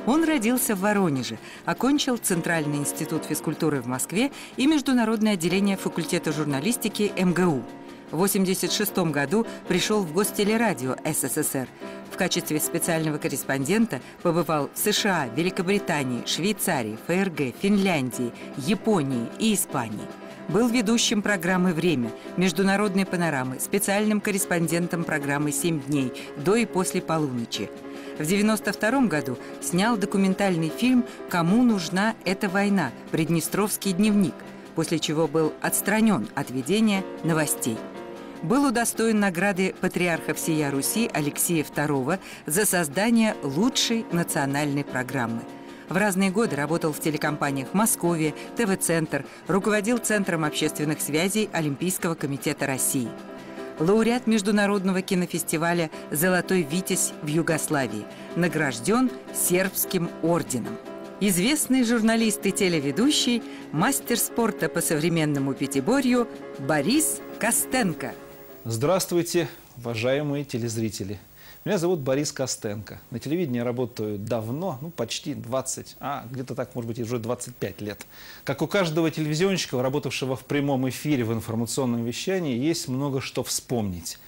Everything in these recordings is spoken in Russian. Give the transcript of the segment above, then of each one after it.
Он родился в Воронеже, окончил Центральный институт физкультуры в Москве и Международное отделение факультета журналистики МГУ. В 1986 году пришел в Гостелерадио СССР. В качестве специального корреспондента побывал в США, Великобритании, Швейцарии, ФРГ, Финляндии, Японии и Испании. Был ведущим программы «Время», международной панорамы, специальным корреспондентом программы «7 дней» до и после полуночи. В 1992 году снял документальный фильм «Кому нужна эта война? Приднестровский дневник», после чего был отстранен от ведения новостей. Был удостоен награды патриарха всея Руси Алексея II за создание лучшей национальной программы. В разные годы работал в телекомпаниях «Московия», ТВ-центр, руководил Центром общественных связей Олимпийского комитета России. Лауреат Международного кинофестиваля «Золотой Витязь» в Югославии, награжден Сербским орденом. Известный журналист и телеведущий, мастер спорта по современному пятиборью Борис Костенко. Здравствуйте, уважаемые телезрители. Меня зовут Борис Костенко. На телевидении работаю давно, почти 20, где-то так, может быть, уже 25 лет. Как у каждого телевизионщика, работавшего в прямом эфире в информационном вещании, есть много что вспомнить.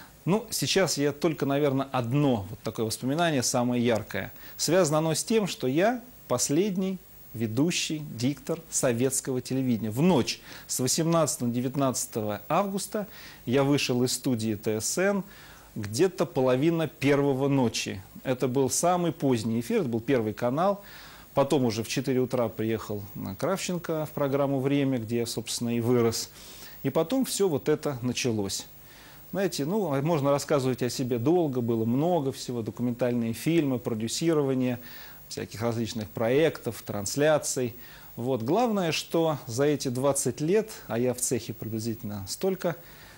Сейчас я только, наверное, одно такое воспоминание, самое яркое. Связано оно с тем, что я последний ведущий диктор советского телевидения. В ночь с 18 на 19 августа я вышел из студии ТСН где-то половина первого ночи. Это был самый поздний эфир, это был Первый канал. Потом уже в 4 утра приехал на Кравченко в программу «Время», где я, собственно, и вырос. И потом все это началось. Знаете, можно рассказывать о себе долго, было много всего, документальные фильмы, продюсирование всяких различных проектов, трансляций. Главное, что за эти 20 лет, а я в цехе приблизительно столько,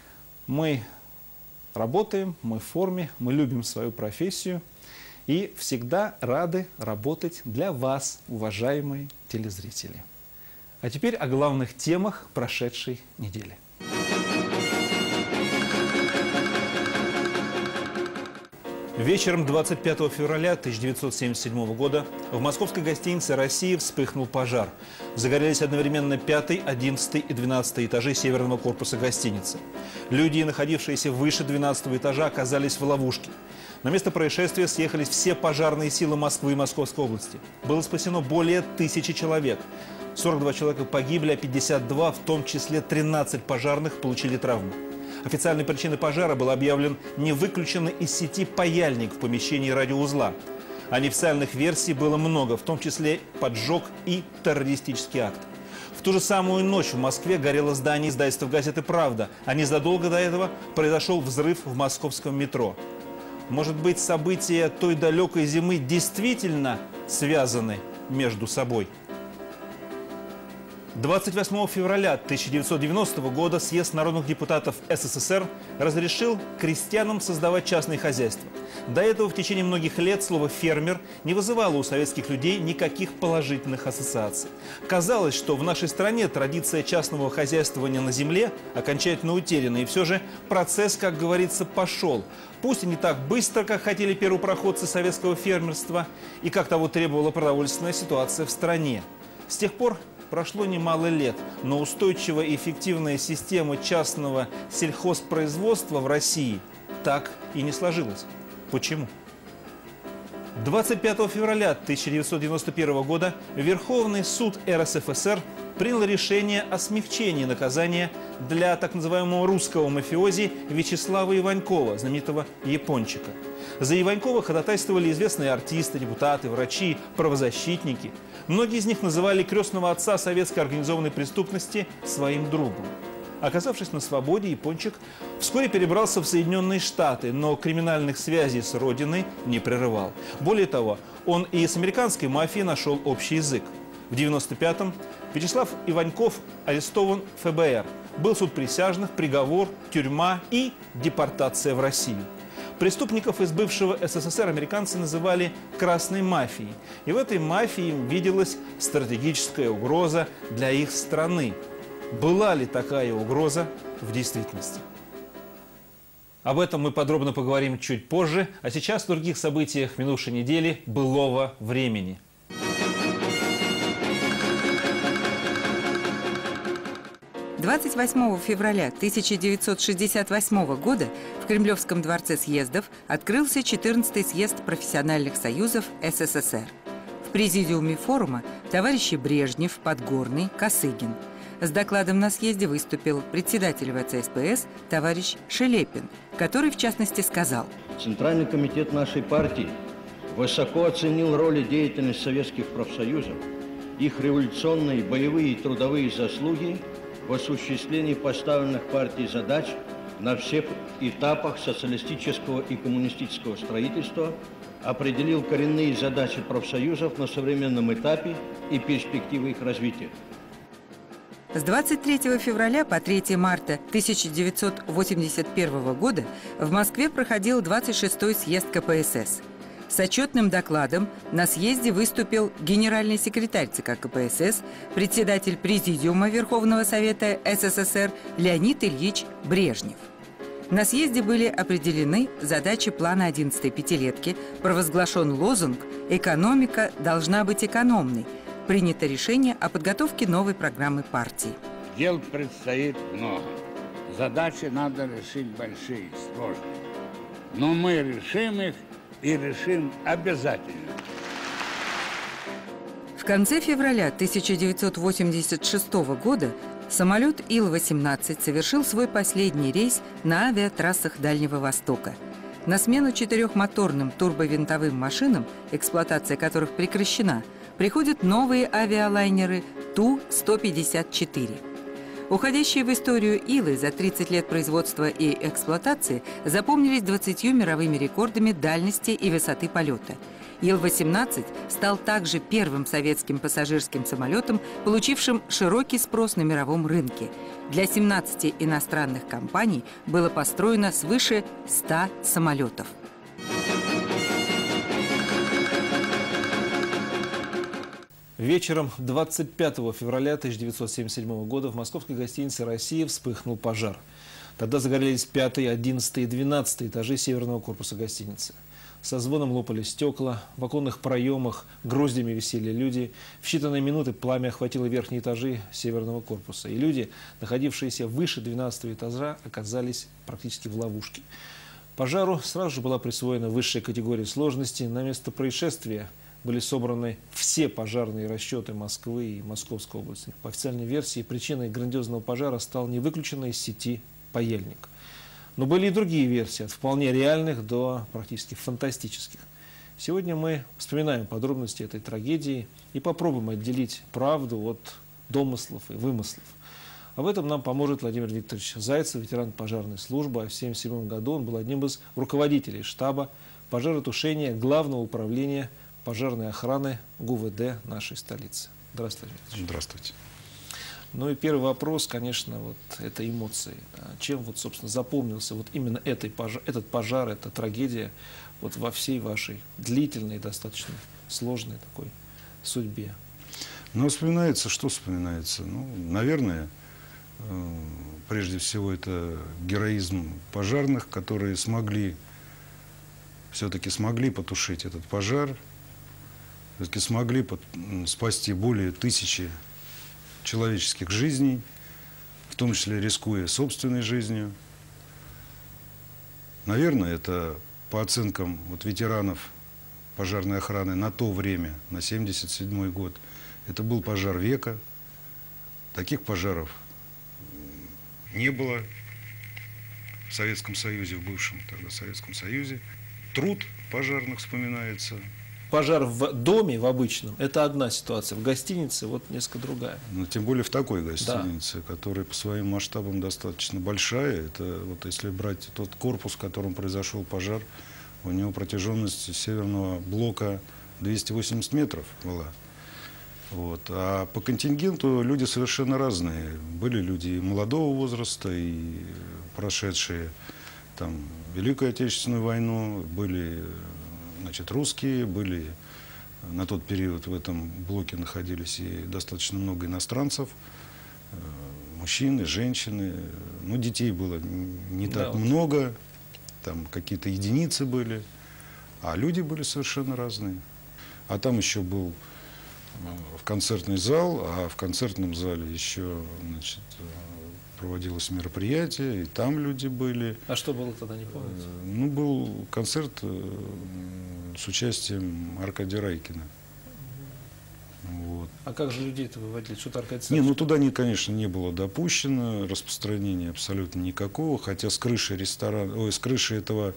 мы работаем, мы в форме, мы любим свою профессию и всегда рады работать для вас, уважаемые телезрители. А теперь о главных темах прошедшей недели. Вечером 25 февраля 1977 года в московской гостинице «Россия» вспыхнул пожар. Загорелись одновременно 5, 11 и 12 этажи северного корпуса гостиницы. Люди, находившиеся выше 12 этажа, оказались в ловушке. На место происшествия съехались все пожарные силы Москвы и Московской области. Было спасено более 1000 человек. 42 человека погибли, а 52, в том числе 13 пожарных, получили травмы. Официальной причиной пожара был объявлен невыключенный из сети паяльник в помещении радиоузла. А неофициальных версий было много, в том числе поджог и террористический акт. В ту же самую ночь в Москве горело здание издательства газеты «Правда», а незадолго до этого произошел взрыв в московском метро. Может быть, события той далекой зимы действительно связаны между собой? 28 февраля 1990 года съезд народных депутатов СССР разрешил крестьянам создавать частные хозяйства. До этого в течение многих лет слово «фермер» не вызывало у советских людей никаких положительных ассоциаций. Казалось, что в нашей стране традиция частного хозяйствования на земле окончательно утеряна, и все же процесс, как говорится, пошел. Пусть и не так быстро, как хотели первопроходцы советского фермерства, и как того требовала продовольственная ситуация в стране. С тех пор прошло немало лет, но устойчивая и эффективная система частного сельхозпроизводства в России так и не сложилась. Почему? 25 февраля 1991 года Верховный суд РСФСР принял решение о смягчении наказания для так называемого русского мафиози Вячеслава Иванькова, знаменитого Япончика. За Иванькова ходатайствовали известные артисты, депутаты, врачи, правозащитники. Многие из них называли крестного отца советской организованной преступности своим другом. Оказавшись на свободе, Япончик вскоре перебрался в Соединенные Штаты, но криминальных связей с родиной не прерывал. Более того, он и с американской мафией нашел общий язык. В 1995-м Вячеслав Иваньков арестован ФБР. Был суд присяжных, приговор, тюрьма и депортация в Россию. Преступников из бывшего СССР американцы называли «красной мафией». И в этой мафии им виделась стратегическая угроза для их страны. Была ли такая угроза в действительности? Об этом мы подробно поговорим чуть позже, а сейчас о других событиях минувшей недели былого времени. – 28 февраля 1968 года в Кремлевском дворце съездов открылся 14-й съезд профессиональных союзов СССР. В президиуме форума товарищи Брежнев, Подгорный, Косыгин. С докладом на съезде выступил председатель ВЦСПС товарищ Шелепин, который в частности сказал: Центральный комитет нашей партии высоко оценил роль и деятельность советских профсоюзов, их революционные, боевые и трудовые заслуги в осуществлении поставленных партией задач на всех этапах социалистического и коммунистического строительства, определил коренные задачи профсоюзов на современном этапе и перспективы их развития. С 23 февраля по 3 марта 1981 года в Москве проходил 26-й съезд КПСС. С отчетным докладом на съезде выступил генеральный секретарь ЦК КПСС, председатель Президиума Верховного Совета СССР Леонид Ильич Брежнев. На съезде были определены задачи плана 11-й пятилетки, провозглашен лозунг «Экономика должна быть экономной», принято решение о подготовке новой программы партии. Дел предстоит много. Задачи надо решить большие, сложные. Но мы решим их и решим обязательно. В конце февраля 1986 года самолет Ил-18 совершил свой последний рейс на авиатрассах Дальнего Востока. На смену четырехмоторным турбовинтовым машинам, эксплуатация которых прекращена, приходят новые авиалайнеры Ту-154. Уходящие в историю Илы за 30 лет производства и эксплуатации запомнились 20 мировыми рекордами дальности и высоты полета. Ил-18 стал также первым советским пассажирским самолетом, получившим широкий спрос на мировом рынке. Для 17 иностранных компаний было построено свыше 100 самолетов. Вечером 25 февраля 1977 года в московской гостинице «Россия» вспыхнул пожар. Тогда загорелись 5, 11 и 12 этажи северного корпуса гостиницы. Со звоном лопали стекла, в оконных проемах гроздями висели люди. В считанные минуты пламя охватило верхние этажи северного корпуса. И люди, находившиеся выше 12 этажа, оказались практически в ловушке. Пожару сразу же была присвоена высшая категория сложности. На место происшествия были собраны все пожарные расчеты Москвы и Московской области. По официальной версии, причиной грандиозного пожара стал невыключенный из сети паяльник. Но были и другие версии, от вполне реальных до практически фантастических. Сегодня мы вспоминаем подробности этой трагедии и попробуем отделить правду от домыслов и вымыслов. Об этом нам поможет Владимир Викторович Зайцев, ветеран пожарной службы. А в 1977 году он был одним из руководителей штаба пожаротушения Главного управления пожарной охраны ГУВД нашей столицы. Здравствуйте, Викторович. Здравствуйте. Ну и первый вопрос, конечно, вот это эмоции. Да. Чем вот, собственно, запомнился вот именно этот пожар, эта трагедия вот во всей вашей длительной, достаточно сложной такой судьбе? Ну, вспоминается, что вспоминается? Ну, наверное, прежде всего это героизм пожарных, которые все-таки смогли потушить этот пожар, все-таки смогли спасти более 1000 человеческих жизней, в том числе рискуя собственной жизнью. Наверное, это по оценкам вот ветеранов пожарной охраны на то время, на 1977 год, это был пожар века. Таких пожаров не было в Советском Союзе, в бывшем тогда Советском Союзе. Труд пожарных вспоминается. Пожар в доме, в обычном, это одна ситуация. В гостинице вот несколько другая. Но тем более в такой гостинице, да, которая по своим масштабам достаточно большая. Это вот если брать тот корпус, в котором произошел пожар, у него протяженность северного блока 280 метров была. Вот. А по контингенту люди совершенно разные. Были люди и молодого возраста, и прошедшие там Великую Отечественную войну, были, значит, русские, были на тот период в этом блоке находились и достаточно много иностранцев, мужчины, женщины, ну, детей было не так много, там какие-то единицы были, а люди были совершенно разные. А там еще был в концертный зал, а в концертном зале еще, значит, проводилось мероприятие, и там люди были. А что было тогда, не помните? Ну, был концерт с участием Аркадия Райкина. Вот. А как же людей-то выводили? Что-то Аркадий Не, Савич- ну туда, конечно, не было допущено распространения абсолютно никакого, хотя с крыши ресторана, ой, с крыши этого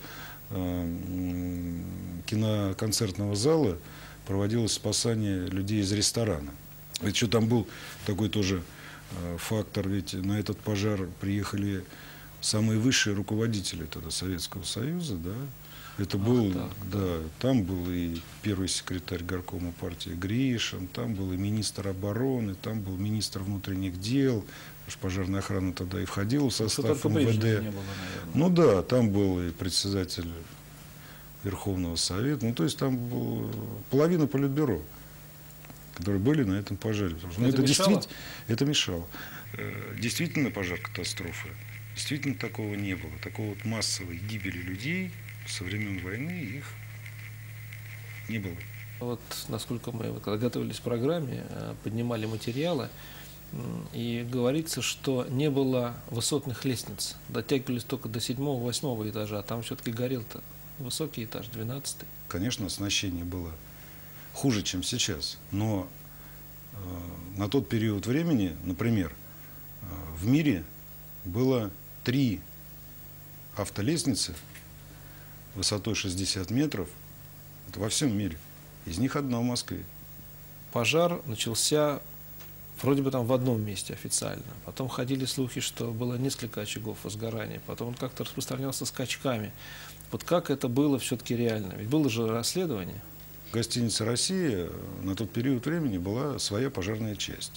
киноконцертного зала проводилось спасание людей из ресторана. Ведь что там был такой тоже фактор, ведь на этот пожар приехали самые высшие руководители тогда Советского Союза, да. Это был, да, там был и первый секретарь горкома партии Гришин, там был и министр обороны, там был министр внутренних дел, потому что пожарная охрана тогда и входила в состав МВД. Не было, Ну да, там был и председатель Верховного Совета, ну то есть там был половина политбюро, которые были на этом пожаре. Ну, это действительно, это мешало. Действительно пожар катастрофы. Действительно такого не было. Такого вот массовой гибели людей со времен войны их не было. Вот насколько мы, когда готовились к программе, поднимали материалы, и говорится, что не было высотных лестниц. Дотягивались только до 7-8 этажа, а там все-таки горел-то высокий этаж, 12-й. Конечно, оснащение было хуже, чем сейчас. Но на тот период времени, например, в мире было 3 автолестницы высотой 60 метров. Это во всем мире. Из них одна в Москве. Пожар начался вроде бы там в одном месте официально. Потом ходили слухи, что было несколько очагов возгорания. Потом он как-то распространялся скачками. Вот как это было все-таки реально? Ведь было же расследование. В гостинице «Россия» на тот период времени была своя пожарная часть.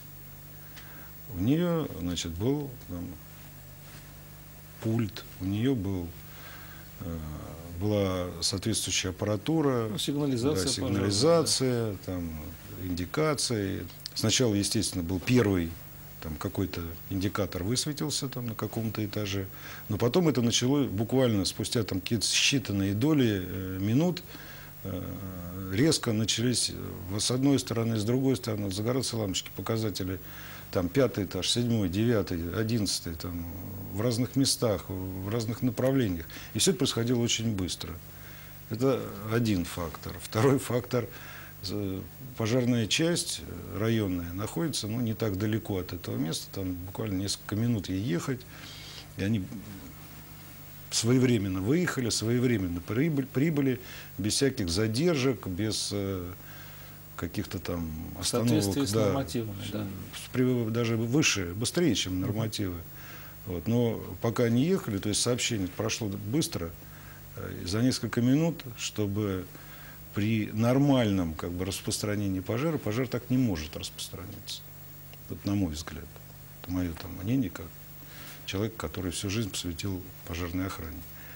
У нее, значит, был там пульт, у нее была соответствующая аппаратура, Ну, сигнализация, да, сигнализация, там, индикации. Сначала, естественно, был первый там какой-то индикатор высветился там на каком-то этаже, но потом это начало буквально спустя там какие-то считанные доли минут резко начались с одной стороны, с другой стороны загораться лампочки, показатели там 5-й этаж, 7-й, 9-й, 11-й, там, в разных местах, в разных направлениях. И все это происходило очень быстро. Это один фактор. Второй фактор – пожарная часть районная находится не так далеко от этого места, там буквально несколько минут ей ехать, и они своевременно выехали, своевременно прибыли, без всяких задержек, без каких-то там остановок. В соответствии с нормативами, да. Даже выше, быстрее, чем нормативы. Вот. Но пока они ехали, то есть сообщение прошло быстро, за несколько минут, чтобы при нормальном распространении пожара, пожар так не может распространяться. Вот на мой взгляд. Это мое мнение, как человек, который всю жизнь посвятил пожарной охране.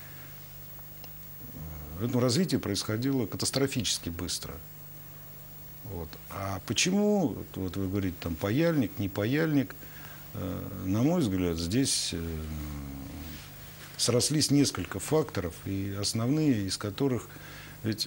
Это развитие происходило катастрофически быстро. Вот. А почему, вот вы говорите, там паяльник, не паяльник, на мой взгляд, здесь срослись несколько факторов, и основные из которых, ведь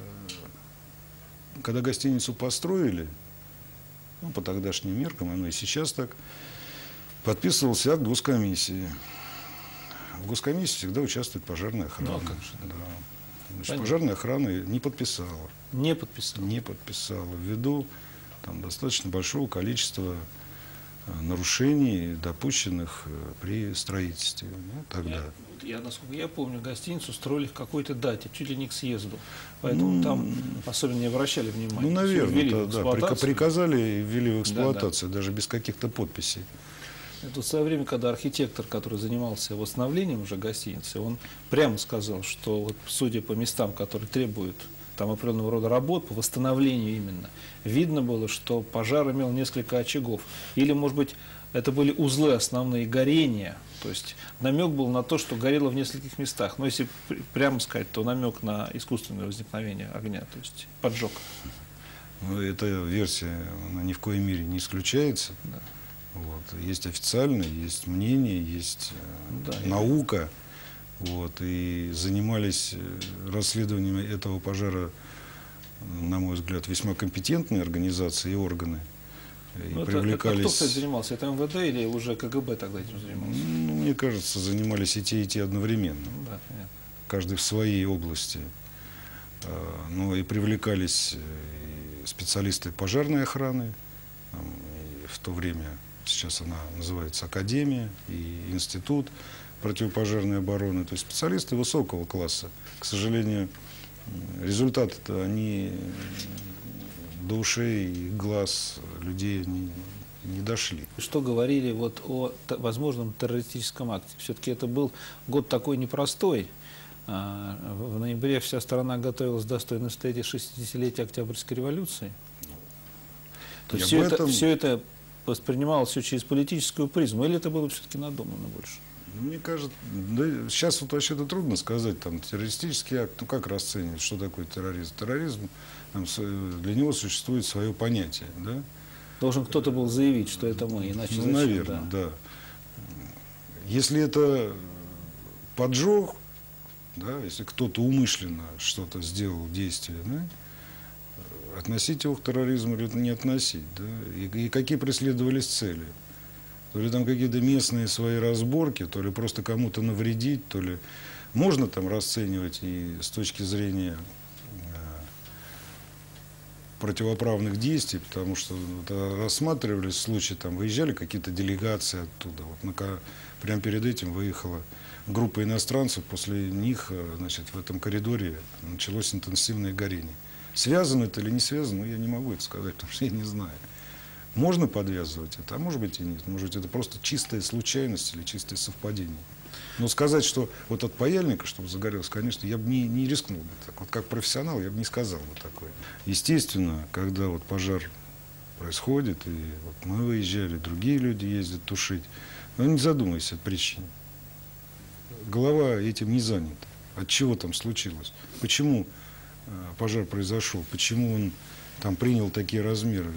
когда гостиницу построили, по тогдашним меркам, оно и сейчас так, подписывался акт госкомиссии. В госкомиссии всегда участвует пожарная охрана. Ну, конечно. Да. Значит, пожарная охрана не подписала. Не подписала. Не подписала. Ввиду достаточно большого количества нарушений, допущенных при строительстве тогда. Насколько я помню, гостиницу строили к какой-то дате, чуть ли не к съезду. Поэтому там особенно не обращали внимания. Наверное, да, приказали и ввели в эксплуатацию, даже без каких-то подписей. Это в свое время, когда архитектор, который занимался восстановлением уже гостиницы, он прямо сказал, что вот, судя по местам, которые требуют там определенного рода работ, по восстановлению именно, видно было, что пожар имел несколько очагов. Или, может быть, это были узлы основные горения. То есть намек был на то, что горело в нескольких местах. Но если прямо сказать, то намек на искусственное возникновение огня, то есть поджог. Эта версия, она ни в коей мере не исключается. Да. Вот. Есть официальные, есть мнение, есть наука. Вот, и занимались расследованием этого пожара, на мой взгляд, весьма компетентные организации и органы. И привлекались... Кто, кстати, занимался? Это МВД или уже КГБ тогда этим занимался? Ну, мне кажется, занимались и те одновременно. Да, понятно. Каждый в своей области. Ну и привлекались и специалисты пожарной охраны. И в то время, сейчас она называется Академия, и Институт противопожарной обороны. То есть специалисты высокого класса. К сожалению, результаты-то они до ушей и глаз людей не дошли. Что говорили вот о возможном террористическом акте? Все-таки это был год такой непростой. В ноябре вся страна готовилась достойно встретить 60-летие Октябрьской революции. То есть все это воспринималось все через политическую призму, или это было все-таки надумано больше? Мне кажется, да, сейчас вот вообще-то трудно сказать, там, террористический акт, ну как расценивать, что такое терроризм? Терроризм, там, для него существует свое понятие, да? Должен кто-то был заявить, что это мы, иначе ну, зачем? Наверное, да. Если это поджог, да, если кто-то умышленно что-то сделал, действие, да, относить его к терроризму или не относить, да, и какие преследовались цели. То ли там какие-то местные свои разборки, то ли просто кому-то навредить, то ли можно там расценивать и с точки зрения противоправных действий, потому что рассматривались случаи, там выезжали какие-то делегации оттуда. Вот прямо перед этим выехала группа иностранцев, после них, значит, в этом коридоре началось интенсивное горение. Связано это или не связано, я не могу это сказать, потому что я не знаю. Можно подвязывать это, а может быть и нет. Может быть, это просто чистая случайность или чистое совпадение. Но сказать, что вот от паяльника, чтобы загорелся, конечно, я бы не рискнул бы так. Вот как профессионал я бы не сказал бы такое. Естественно, когда вот пожар происходит, и вот мы выезжали, другие люди ездят тушить, но не задумывайся о причине. Голова этим не занята. От чего там случилось? Почему пожар произошел? Почему он там принял такие размеры?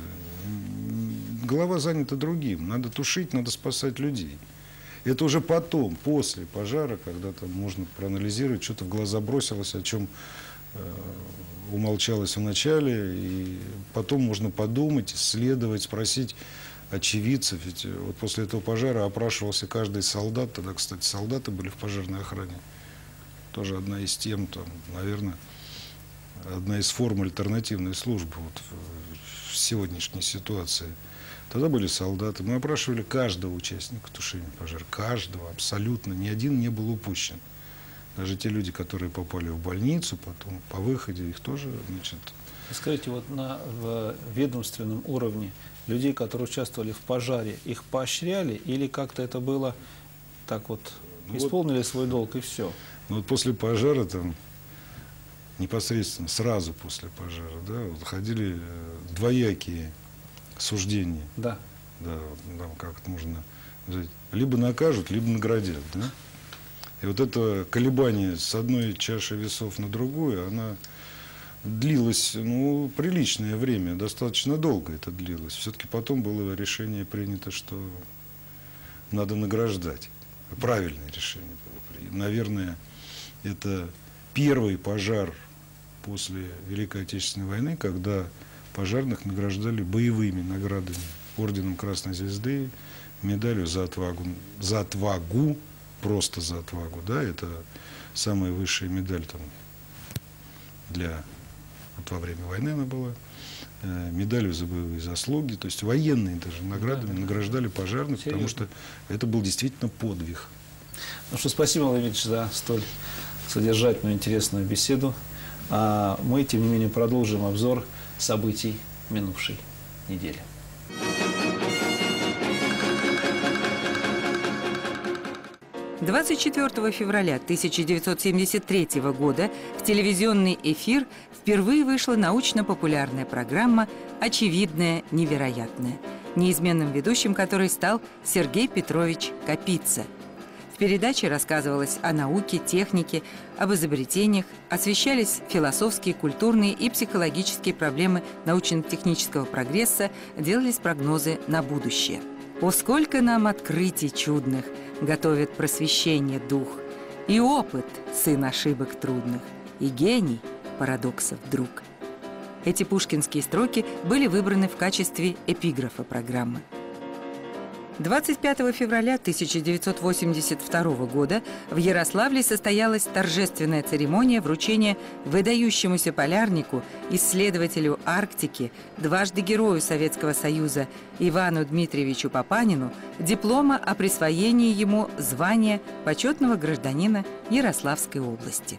Голова занята другим. Надо тушить, надо спасать людей. Это уже потом, после пожара, когда там можно проанализировать, что-то в глаза бросилось, о чем умолчалось в начале, и потом можно подумать, исследовать, спросить очевидцев. Ведь вот после этого пожара опрашивался каждый солдат. Тогда, кстати, солдаты были в пожарной охране. Тоже одна из тем, там, наверное, одна из форм альтернативной службы вот в сегодняшней ситуации. Тогда были солдаты. Мы опрашивали каждого участника тушения пожара. Каждого, абсолютно. Ни один не был упущен. Даже те люди, которые попали в больницу, потом по выходе их тоже, значит... Скажите, вот в ведомственном уровне людей, которые участвовали в пожаре, их поощряли или как-то это было так вот, исполнили свой долг и все? Ну вот после пожара там, непосредственно сразу после пожара, да, вот ходили двоякие суждения. Да. Да, там как это можно сказать, либо накажут, либо наградят, да? И вот это колебание с одной чаши весов на другую, она длилась, ну, приличное время, достаточно долго это длилось. Все-таки потом было решение принято, что надо награждать. Правильное решение было. Наверное, это первый пожар после Великой Отечественной войны, когда пожарных награждали боевыми наградами, орденом Красной Звезды, медалью за отвагу, просто за отвагу, да, это самая высшая медаль там для, вот во время войны она была, медалью за боевые заслуги, то есть военные даже наградами награждали пожарных, потому что это был действительно подвиг. Ну что, спасибо, Владимир Ильич, за столь содержательную, интересную беседу. А мы, тем не менее, продолжим обзор событий минувшей недели. – 24 февраля 1973 года в телевизионный эфир впервые вышла научно-популярная программа «Очевидное невероятное», неизменным ведущим которой стал Сергей Петрович Капица. В передаче рассказывалось о науке, технике, об изобретениях, освещались философские, культурные и психологические проблемы научно-технического прогресса, делались прогнозы на будущее. «О, сколько нам открытий чудных!» готовит просвещение дух. И опыт – сын ошибок трудных, и гений – парадоксов друг. Эти пушкинские строки были выбраны в качестве эпиграфа программы. 25 февраля 1982 года в Ярославле состоялась торжественная церемония вручения выдающемуся полярнику, исследователю Арктики, дважды Герою Советского Союза Ивану Дмитриевичу Папанину диплома о присвоении ему звания почетного гражданина Ярославской области.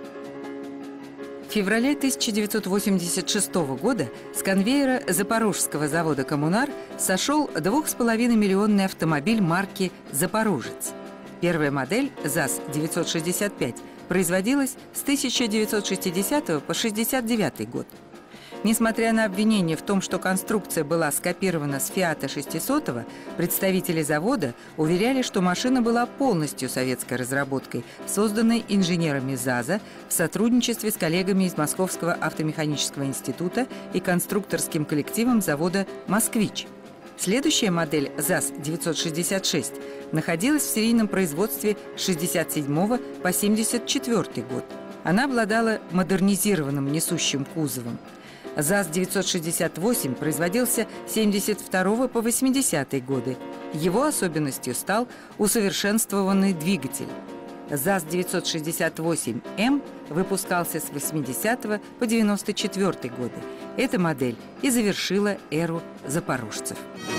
В феврале 1986 года с конвейера Запорожского завода «Коммунар» сошел 2,5-миллионный автомобиль марки «Запорожец». Первая модель ЗАЗ-965 производилась с 1960 по 1969 год. Несмотря на обвинение в том, что конструкция была скопирована с «Фиата 600», представители завода уверяли, что машина была полностью советской разработкой, созданной инженерами ЗАЗа в сотрудничестве с коллегами из Московского автомеханического института и конструкторским коллективом завода «Москвич». Следующая модель ЗАЗ-966 находилась в серийном производстве с 1967 по 1974 год. Она обладала модернизированным несущим кузовом. ЗАЗ-968 производился с 1972 по 1980 годы. Его особенностью стал усовершенствованный двигатель. ЗАЗ-968М выпускался с 1980 по 1994 годы. Эта модель и завершила эру запорожцев.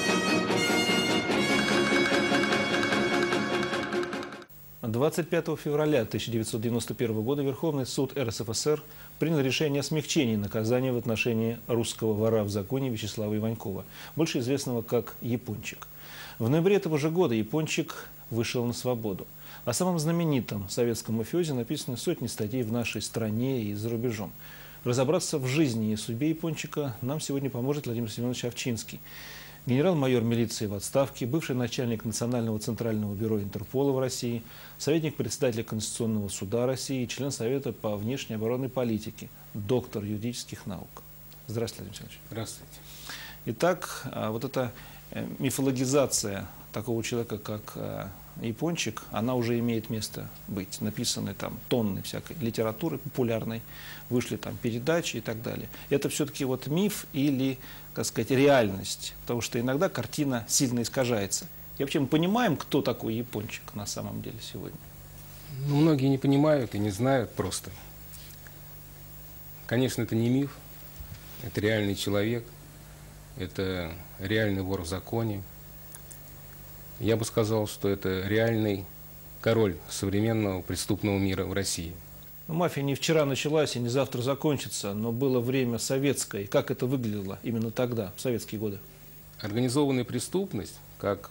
– 25 февраля 1991 года Верховный суд РСФСР принял решение о смягчении наказания в отношении русского вора в законе Вячеслава Иванькова, больше известного как Япончик. В ноябре этого же года Япончик вышел на свободу. О самом знаменитом советском мафиозе написаны сотни статей в нашей стране и за рубежом. Разобраться в жизни и судьбе Япончика нам сегодня поможет Владимир Семенович Овчинский. Генерал-майор милиции в отставке, бывший начальник Национального центрального бюро Интерпола в России, советник председателя Конституционного суда России и член Совета по внешней оборонной политике, доктор юридических наук. Здравствуйте, Владимир Семенович. Здравствуйте. Итак, вот эта мифологизация такого человека, как Япончик, она уже имеет место быть. Написаны там тонны всякой литературы популярной, вышли там передачи и так далее. Это все-таки вот миф или, так сказать, реальность? Потому что иногда картина сильно искажается. И вообще мы понимаем, кто такой Япончик на самом деле сегодня? Ну, многие не понимают и не знают просто. Конечно, это не миф, это реальный человек, это реальный вор в законе. Я бы сказал, что это реальный король современного преступного мира в России. Ну, мафия не вчера началась и не завтра закончится, но было время советское. И как это выглядело именно тогда, в советские годы? Организованная преступность, как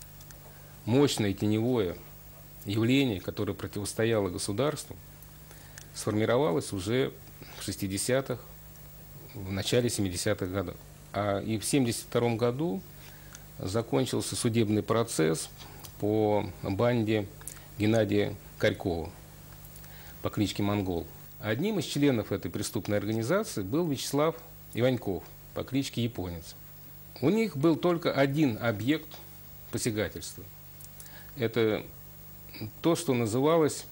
мощное теневое явление, которое противостояло государству, сформировалось уже в 60-х, в начале 70-х годов. И в 1972 году закончился судебный процесс по банде Геннадия Корькова по кличке Монгол. Одним из членов этой преступной организации был Вячеслав Иваньков по кличке Японец. У них был только один объект посягательства. Это то, что называлось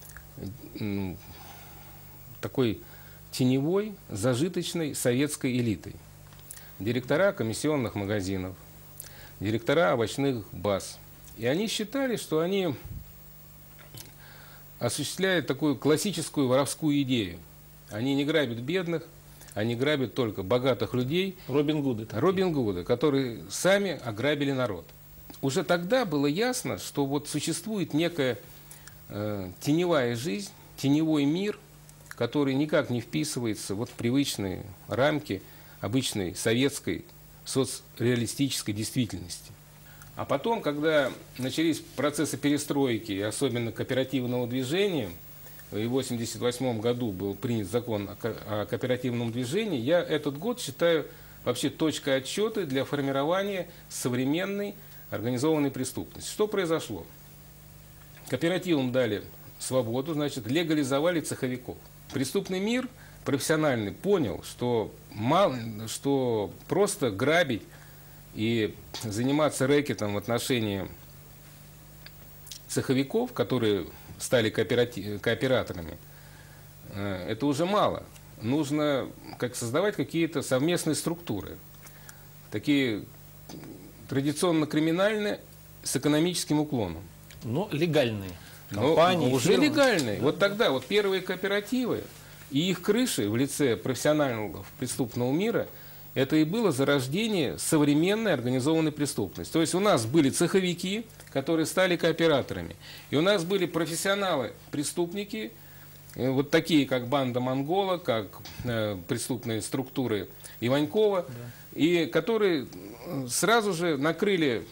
такой теневой, зажиточной советской элитой. Директора комиссионных магазинов, директора овощных баз. И они считали, что они осуществляют такую классическую воровскую идею. Они не грабят бедных, они грабят только богатых людей. Робин Гуды. Робин Гуды, которые сами ограбили народ. Уже тогда было ясно, что вот существует некая теневая жизнь, теневой мир, который никак не вписывается вот в привычные рамки обычной советской соцреалистической действительности. А потом, когда начались процессы перестройки, особенно кооперативного движения, в 1988 году был принят закон о кооперативном движении, я этот год считаю вообще точкой отсчета для формирования современной организованной преступности. Что произошло? Кооперативам дали свободу, значит, легализовали цеховиков. Преступный мир профессиональный понял, что просто грабить и заниматься рэкетом в отношении цеховиков, которые стали кооператорами, это уже мало. Нужно создавать какие-то совместные структуры, такие традиционно криминальные, с экономическим уклоном. Но легальные компании. Но уже фирмы. Легальные. Да. Вот тогда вот первые кооперативы и их крыши в лице профессионалов преступного мира, это и было зарождение современной организованной преступности. То есть у нас были цеховики, которые стали кооператорами. И у нас были профессионалы-преступники, вот такие, как банда Монгола, как преступные структуры Иванькова, да. И которые сразу же накрыли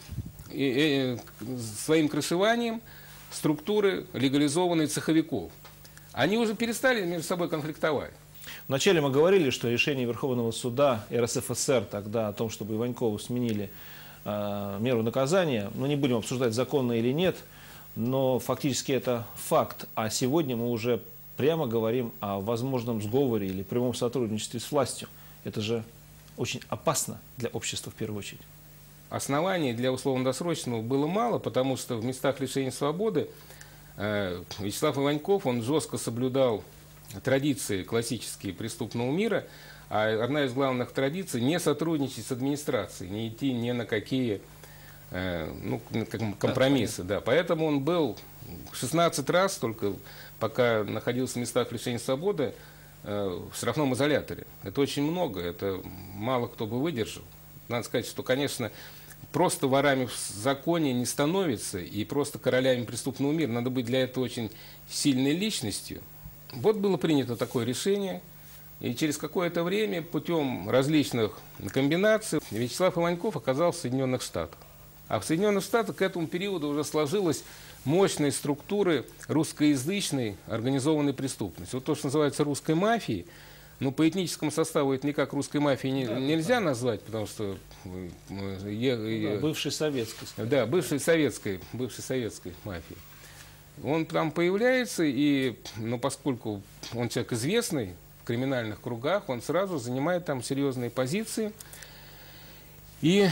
своим крышеванием структуры легализованные цеховиков. Они уже перестали между собой конфликтовать. Вначале мы говорили, что решение Верховного суда РСФСР тогда о том, чтобы Иванькову сменили меру наказания, мы не будем обсуждать, законно или нет, но фактически это факт. А сегодня мы уже прямо говорим о возможном сговоре или прямом сотрудничестве с властью. Это же очень опасно для общества в первую очередь. Оснований для условно-досрочного было мало, потому что в местах лишения свободы Вячеслав Иваньков, он жестко соблюдал традиции классические преступного мира, а одна из главных традиций – не сотрудничать с администрацией, не идти ни на какие компромиссы. Да. Поэтому он был 16 раз, только пока находился в местах лишения свободы, в штрафном изоляторе. Это очень много, это мало кто бы выдержал. Надо сказать, что, конечно, просто ворами в законе не становится, и просто королями преступного мира. Надо быть для этого очень сильной личностью. Вот было принято такое решение, и через какое-то время путем различных комбинаций Вячеслав Иваньков оказался в Соединенных Штатах. А в Соединенных Штатах к этому периоду уже сложилась мощные структуры русскоязычной организованной преступности. Вот то, что называется русской мафией, но по этническому составу это никак русской мафией нельзя назвать, потому что... бывшей советской. Да, бывшей советской мафии. Он там появляется, и, поскольку он человек известный в криминальных кругах, он сразу занимает там серьезные позиции. И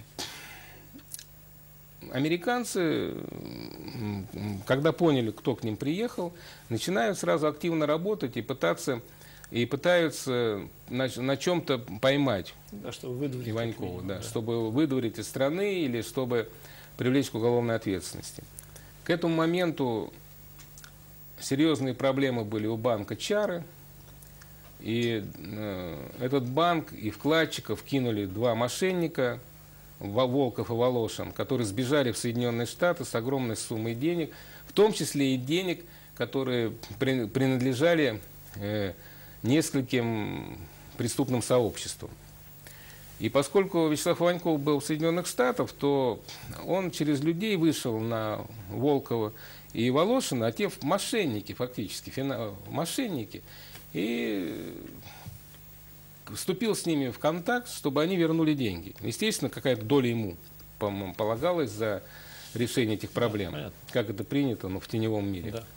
американцы, когда поняли, кто к ним приехал, начинают сразу активно работать и пытаются на чем-то поймать чтобы Иванькова, чтобы выдворить из страны или чтобы привлечь к уголовной ответственности. К этому моменту серьезные проблемы были у банка Чары, и этот банк и вкладчиков кинули два мошенника, Волков и Волошин, которые сбежали в Соединенные Штаты с огромной суммой денег, в том числе и денег, которые принадлежали нескольким преступным сообществам. И поскольку Вячеслав Иваньков был в Соединенных Штатах, то он через людей вышел на Волкова и Волошина, а те мошенники фактически, мошенники, и вступил с ними в контакт, чтобы они вернули деньги. Естественно, какая-то доля ему полагалась за решение этих проблем, как это принято, в теневом мире. Да.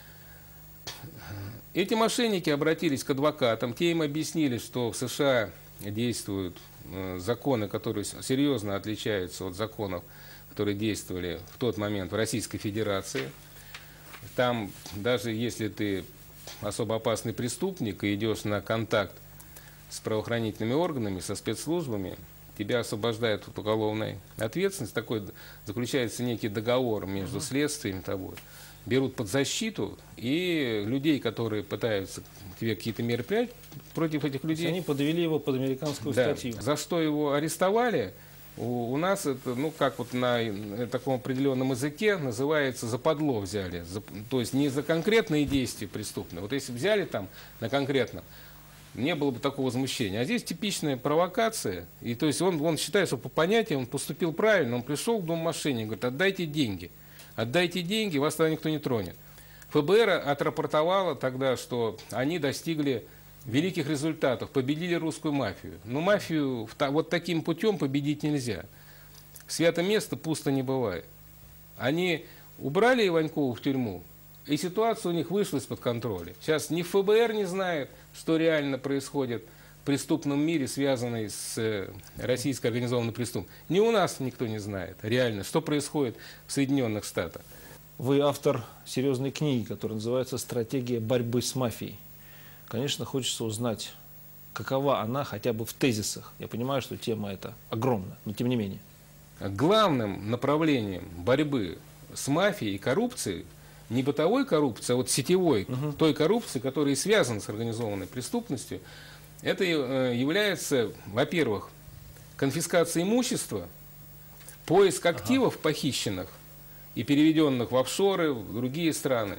Эти мошенники обратились к адвокатам, те им объяснили, что в США действуют законы, которые серьезно отличаются от законов, которые действовали в тот момент в Российской Федерации. Там, даже если ты особо опасный преступник и идешь на контакт с правоохранительными органами, со спецслужбами, тебя освобождают от уголовной ответственности. Такой заключается некий договор между следствием и тобой. Берут под защиту, и людей, которые пытаются тебе какие-то меры принять против этих людей... Они подвели его под американскую статью. За что его арестовали, у нас это, как вот на таком определенном языке называется, западло взяли. То есть не за конкретные действия преступные. Вот если взяли там на конкретном, не было бы такого возмущения. А здесь типичная провокация. И то есть он считает, что по понятиям он поступил правильно, он пришел к дому мошенника, говорит, отдайте деньги. Отдайте деньги, вас тогда никто не тронет. ФБР отрапортовало тогда, что они достигли великих результатов, победили русскую мафию. Но мафию вот таким путем победить нельзя. Свято место пусто не бывает. Они убрали Иванькова в тюрьму, и ситуация у них вышла из-под контроля. Сейчас ни ФБР не знает, что реально происходит в преступном мире, связанный с российской организованной преступностью. Ни у нас никто не знает реально, что происходит в Соединенных Штатах. Вы автор серьезной книги, которая называется «Стратегия борьбы с мафией». Конечно, хочется узнать, какова она хотя бы в тезисах. Я понимаю, что тема эта огромна, но тем не менее. Главным направлением борьбы с мафией и коррупцией не бытовой коррупции, а вот сетевой, той коррупции, которая связана с организованной преступностью, это является, во-первых, конфискация имущества, поиск активов похищенных и переведенных в офшоры, в другие страны,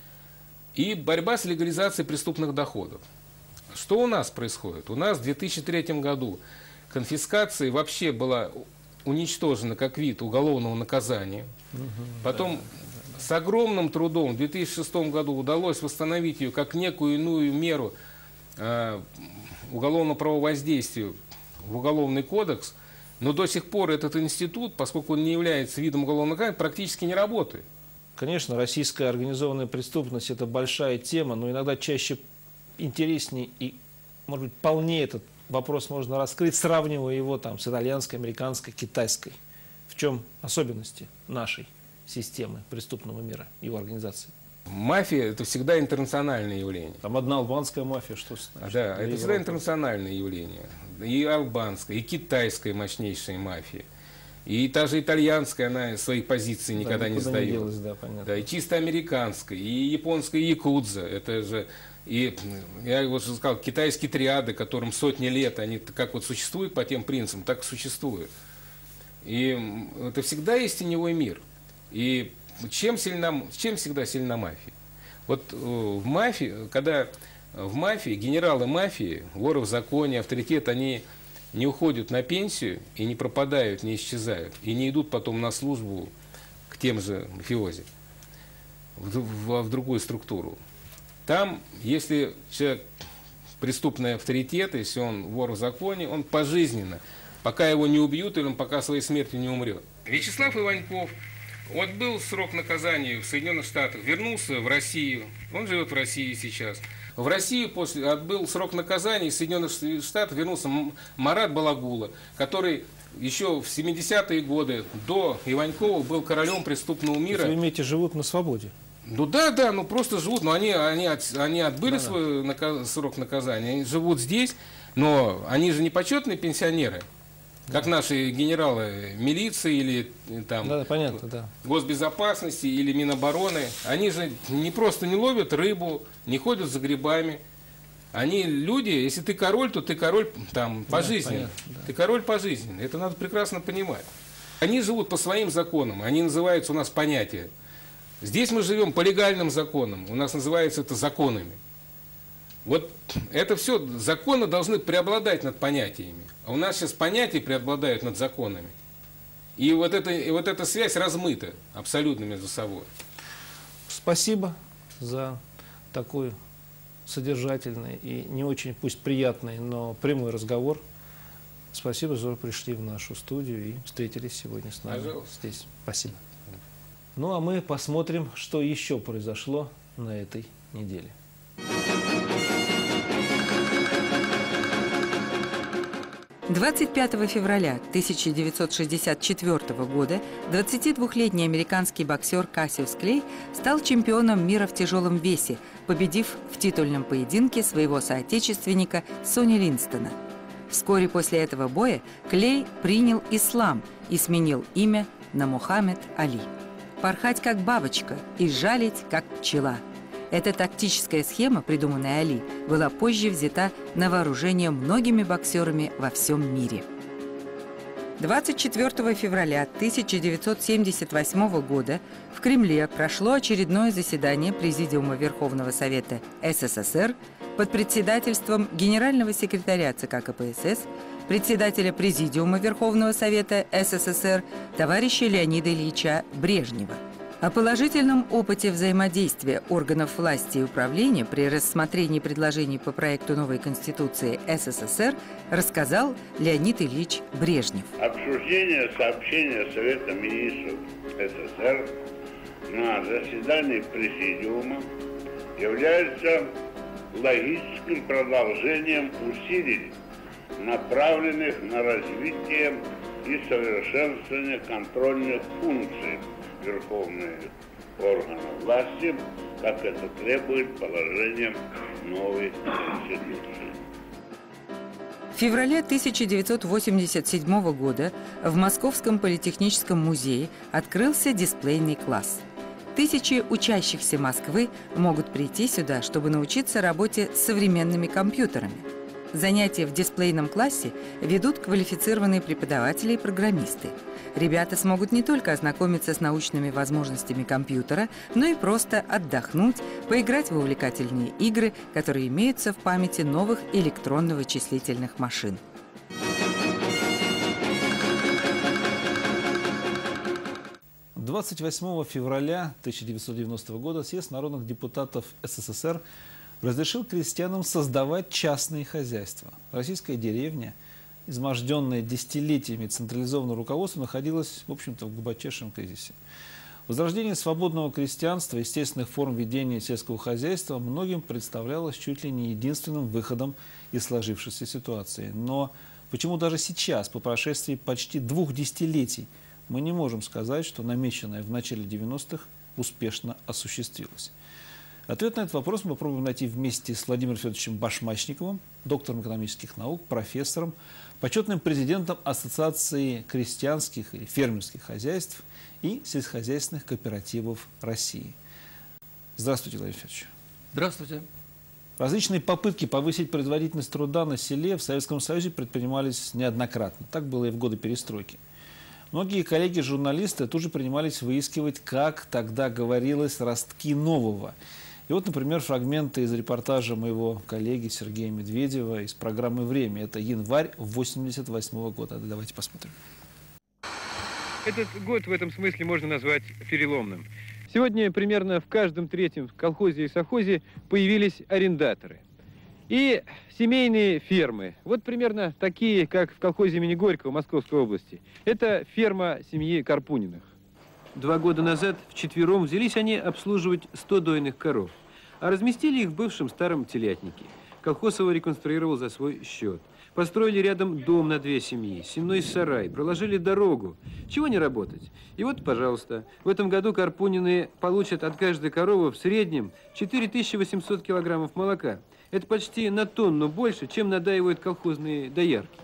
и борьба с легализацией преступных доходов. Что у нас происходит? У нас в 2003 году конфискация вообще была уничтожена как вид уголовного наказания. Потом с огромным трудом в 2006 году удалось восстановить ее как некую иную меру уголовного правовоздействия в Уголовный кодекс, но до сих пор этот институт, поскольку он не является видом уголовного наказания, практически не работает. Конечно, российская организованная преступность – это большая тема, но иногда чаще интереснее и, может быть, полнее этот вопрос можно раскрыть, сравнивая его там с итальянской, американской, китайской. В чем особенности нашей системы преступного мира, его организации? Мафия – это всегда интернациональное явление. Там одна албанская мафия, что значит? Да, это всегда интернациональное явление. И албанская, и китайская мощнейшая мафия. И та же итальянская, она свои позиции никогда не сдает. Да, понятно. Да, и чисто американская, и японская якудза. Это же, и я вот уже сказал, китайские триады, которым сотни лет, они как вот существуют по тем принципам, так и существуют. И это всегда есть теневой мир. И чем всегда сильна мафия? Вот в мафии, когда в мафии, генералы мафии, воры в законе, авторитет, они не уходят на пенсию и не пропадают, не исчезают, и не идут потом на службу к тем же мафиози, в другую структуру. Там, если человек преступный авторитет, если он вор в законе, он пожизненно, пока его не убьют или он пока своей смертью не умрет. Вячеслав Иваньков, вот был срок наказания в Соединенных Штатах, вернулся в Россию, он живет в России сейчас. В Россию отбыл срок наказания, из Соединенных Штатов вернулся Марат Балагула, который еще в 70-е годы до Иванькова был королем преступного мира. Вы имеете, живут на свободе? Ну да, ну просто живут, но они отбыли свой срок наказания, они живут здесь, но они же не почетные пенсионеры. Как наши генералы милиции или там, понятно, да. госбезопасности или Минобороны, они же не просто не ловят рыбу, не ходят за грибами. Они люди, если ты король, то ты король там пожизненно. Да. Ты король пожизненно. Это надо прекрасно понимать. Они живут по своим законам, они называются у нас понятия. Здесь мы живем по легальным законам, у нас называется это законами. Вот это все, законы должны преобладать над понятиями. А у нас сейчас понятия преобладают над законами. И вот эта связь размыта абсолютно между собой. Спасибо за такой содержательный и не очень, пусть приятный, но прямой разговор. Спасибо, что пришли в нашу студию и встретились сегодня с нами. Пожалуйста. Здесь. Спасибо. Ну а мы посмотрим, что еще произошло на этой неделе. 25 февраля 1964 года 22-летний американский боксер Кассиус Клей стал чемпионом мира в тяжелом весе, победив в титульном поединке своего соотечественника Сони Линстона. Вскоре после этого боя Клей принял ислам и сменил имя на Мухаммед Али. Порхать как бабочка и жалить как пчела. Эта тактическая схема, придуманная Али, была позже взята на вооружение многими боксерами во всем мире. 24 февраля 1978 года в Кремле прошло очередное заседание Президиума Верховного Совета СССР под председательством генерального секретаря ЦК КПСС, председателя Президиума Верховного Совета СССР товарища Леонида Ильича Брежнева. О положительном опыте взаимодействия органов власти и управления при рассмотрении предложений по проекту новой Конституции СССР рассказал Леонид Ильич Брежнев. Обсуждение сообщения Совета министров СССР на заседании Президиума является логическим продолжением усилий, направленных на развитие и совершенствование контрольных функций Верховной органов власти, как это требует положением новой Конституции. В феврале 1987 года в Московском политехническом музее открылся дисплейный класс. Тысячи учащихся Москвы могут прийти сюда, чтобы научиться работе с современными компьютерами. Занятия в дисплейном классе ведут квалифицированные преподаватели и программисты. Ребята смогут не только ознакомиться с научными возможностями компьютера, но и просто отдохнуть, поиграть в увлекательные игры, которые имеются в памяти новых электронно-вычислительных машин. – 28 февраля 1990 года съезд народных депутатов СССР разрешил крестьянам создавать частные хозяйства. Российская деревня, изможденная десятилетиями централизованного руководства, находилась, в общем-то, в глубочайшем кризисе. Возрождение свободного крестьянства, естественных форм ведения сельского хозяйства многим представлялось чуть ли не единственным выходом из сложившейся ситуации. Но почему даже сейчас, по прошествии почти 2 десятилетий, мы не можем сказать, что намеченное в начале 90-х успешно осуществилось? Ответ на этот вопрос мы попробуем найти вместе с Владимиром Федоровичем Башмачниковым, доктором экономических наук, профессором, почетным президентом Ассоциации крестьянских и фермерских хозяйств и сельскохозяйственных кооперативов России. Здравствуйте, Владимир Федорович. Здравствуйте. Различные попытки повысить производительность труда на селе в Советском Союзе предпринимались неоднократно. Так было и в годы перестройки. Многие коллеги-журналисты тут же принимались выискивать, как тогда говорилось, ростки нового. И вот, например, фрагменты из репортажа моего коллеги Сергея Медведева из программы «Время». Это январь 1988 года. Давайте посмотрим. Этот год в этом смысле можно назвать переломным. Сегодня примерно в каждом третьем колхозе и совхозе появились арендаторы. И семейные фермы. Вот примерно такие, как в колхозе имени Горького Московской области. Это ферма семьи Карпуниных. 2 года назад вчетвером взялись они обслуживать 100 дойных коров, а разместили их в бывшем старом телятнике. Колхоз его реконструировал за свой счет. Построили рядом дом на 2 семьи, сенной сарай, проложили дорогу. Чего не работать? И вот, пожалуйста, в этом году Карпунины получат от каждой коровы в среднем 4800 килограммов молока. Это почти на тонну больше, чем надаивают колхозные доярки.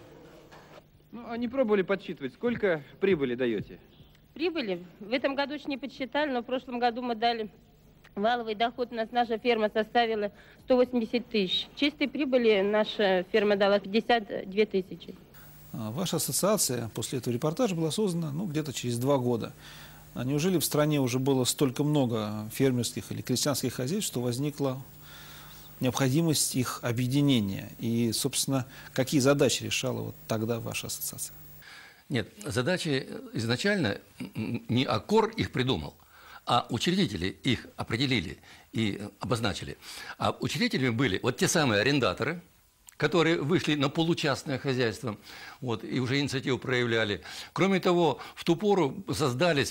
Ну, а не пробовали подсчитывать, сколько прибыли даете? Прибыли? В этом году еще не подсчитали, но в прошлом году мы дали валовый доход. У нас наша ферма составила 180 тысяч. Чистой прибыли наша ферма дала 52 тысячи. Ваша ассоциация после этого репортажа была создана где-то через 2 года. А неужели в стране уже было столько много фермерских или крестьянских хозяйств, что возникла необходимость их объединения? И, собственно, какие задачи решала вот тогда ваша ассоциация? Нет, задачи изначально не АКОР их придумал, а учредители их определили и обозначили. А учредителями были вот те самые арендаторы, которые вышли на получастное хозяйство, вот, и уже инициативу проявляли. Кроме того, в ту пору создались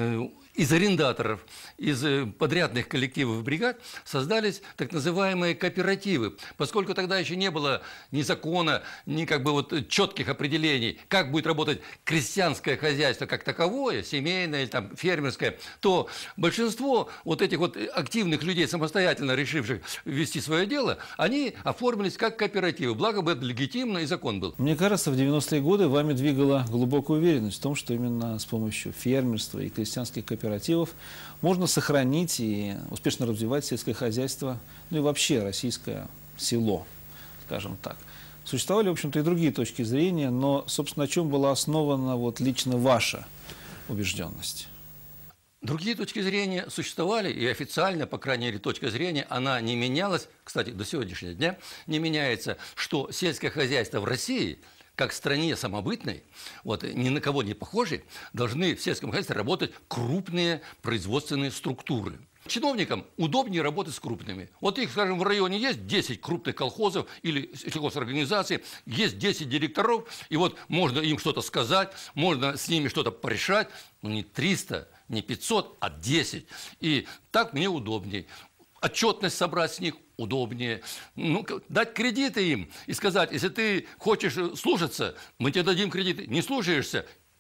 из арендаторов, из подрядных коллективов бригад создались так называемые кооперативы, поскольку тогда еще не было ни закона, ни четких определений, как будет работать крестьянское хозяйство как таковое, семейное или там фермерское, то большинство вот этих вот активных людей, самостоятельно решивших вести свое дело, они оформились как кооперативы. Благо бы это легитимно и закон был. Мне кажется, в 90-е годы вами двигала глубокая уверенность в том, что именно с помощью фермерства и крестьянских кооперативов можно сохранить и успешно развивать сельское хозяйство, ну и вообще российское село, скажем так. Существовали, в общем-то, и другие точки зрения, но, собственно, на чем была основана вот лично ваша убежденность? Другие точки зрения существовали, и официально, по крайней мере, точка зрения, она не менялась, кстати, до сегодняшнего дня не меняется, что сельское хозяйство в России, как в стране самобытной, вот, ни на кого не похожей, должны в сельском хозяйстве работать крупные производственные структуры. Чиновникам удобнее работать с крупными. Вот их, скажем, в районе есть 10 крупных колхозов или сельхозорганизаций, есть 10 директоров, и вот можно им что-то сказать, можно с ними что-то порешать, но не 300, не 500, а 10. И так мне удобнее. Отчетность собрать с них удобнее. Ну, дать кредиты им и сказать, если ты хочешь слушаться, мы тебе дадим кредиты. Не слушаешься,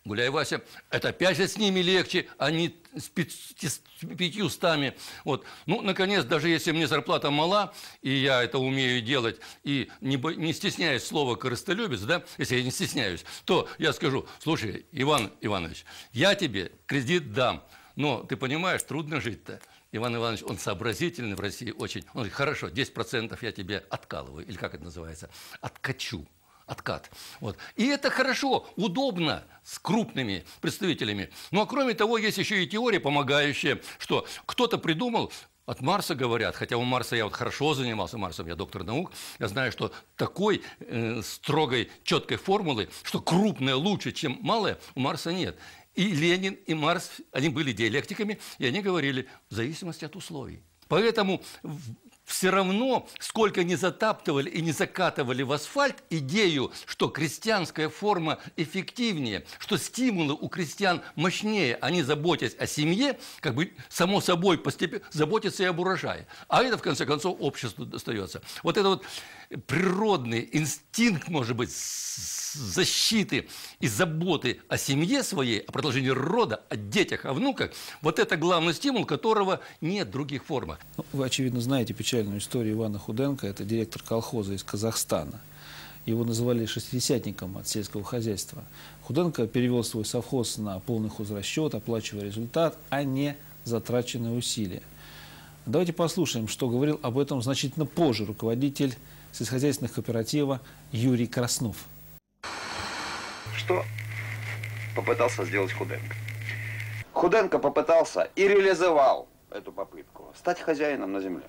Гуляй, Вася, это опять же с ними легче, а не с 500. Вот. Ну, наконец, даже если мне зарплата мала, и я это умею делать, и не стесняюсь слова «корыстолюбец», да, если я не стесняюсь, то я скажу: слушай, Иван Иванович, я тебе кредит дам, но ты понимаешь, трудно жить-то. Иван Иванович, он сообразительный в России очень. Он говорит: хорошо, 10% я тебе откалываю, или как это называется, откачу. Откат. Вот. И это хорошо, удобно с крупными представителями. Ну, а кроме того, есть еще и теория помогающая, что кто-то придумал, от Марса говорят, хотя у Марса я вот хорошо занимался Марсом, я доктор наук, я знаю, что такой строгой, четкой формулы, что крупное лучше, чем малое, у Марса нет. И Ленин, и Марс, они были диалектиками, и они говорили в зависимости от условий. Поэтому все равно, сколько не затаптывали и не закатывали в асфальт идею, что крестьянская форма эффективнее, что стимулы у крестьян мощнее, они, заботясь о семье, как бы само собой постепенно заботятся и об урожае. А это, в конце концов, обществу достается. Вот это вот природный инстинкт, может быть, защиты и заботы о семье своей, о продолжении рода, о детях, о внуках, вот это главный стимул, которого нет в других формах. Вы, очевидно, знаете печальную историю Ивана Худенко. Это директор колхоза из Казахстана. Его называли шестидесятником от сельского хозяйства. Худенко перевел свой совхоз на полный хозрасчет, оплачивая результат, а не затраченные усилия. Давайте послушаем, что говорил об этом значительно позже руководитель сельскохозяйственных кооператива Юрий Краснов. Что попытался сделать Худенко? Худенко попытался и реализовал эту попытку стать хозяином на земле.